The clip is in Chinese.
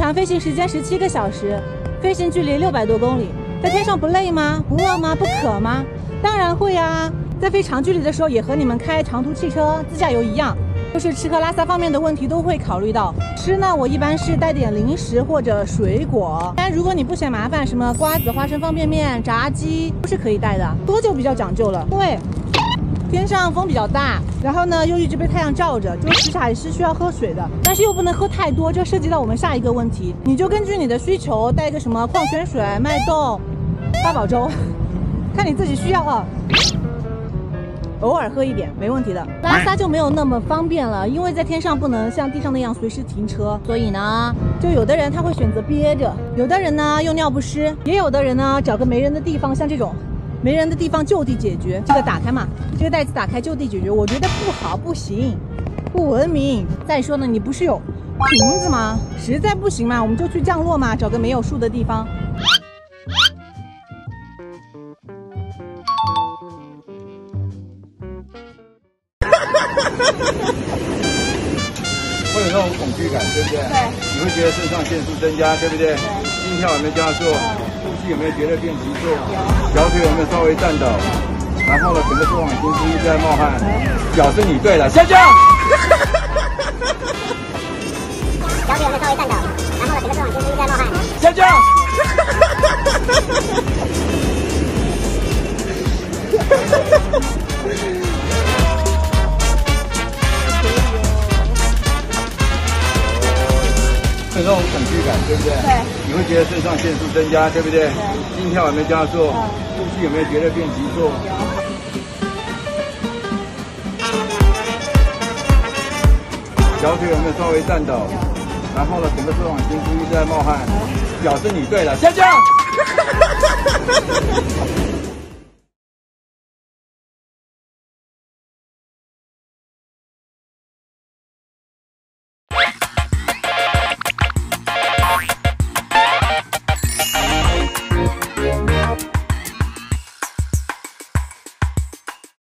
常飞行时间17个小时，飞行距离600多公里，在天上不累吗？不饿吗？不渴吗？当然会啊！在飞长距离的时候，也和你们开长途汽车、自驾游一样，就是吃喝拉撒方面的问题都会考虑到。吃呢，我一般是带点零食或者水果。但如果你不嫌麻烦，什么瓜子、花生、方便面、炸鸡都是可以带的。喝就比较讲究了，因为天上风比较大，然后呢又一直被太阳照着，就时还是需要喝水的，但是又不能喝太多，这涉及到我们下一个问题，你就根据你的需求带一个什么矿泉水、脉动、八宝粥，看你自己需要啊。偶尔喝一点没问题的。拉萨就没有那么方便了，因为在天上不能像地上那样随时停车，所以呢，就有的人他会选择憋着，有的人呢用尿不湿，也有的人呢找个没人的地方，像这种没人的地方就地解决。这个打开嘛，这个袋子打开就地解决，我觉得不好，不行，不文明。再说呢，你不是有瓶子吗？实在不行嘛，我们就去降落嘛，找个没有树的地方。 会有那种恐惧感，对不对？对。你会觉得肾上腺素增加，对不对？心跳有没有加速？呼吸有没有觉得变急促？小腿有没有稍微颤抖？然后呢，整个坐往心一直在冒汗，表示你对了，下降。 小腿有没有稍微颤抖？然后呢，整个坐往心一直在冒汗， 下降。有那种恐惧感，对不对？对。你会觉得肾上腺素增加，对不对？对。心跳有没有加速？呼吸有没有觉得变急促？小腿有没有稍微颤抖？然后呢，整个坐往心一直在冒汗，表示你对了，下降。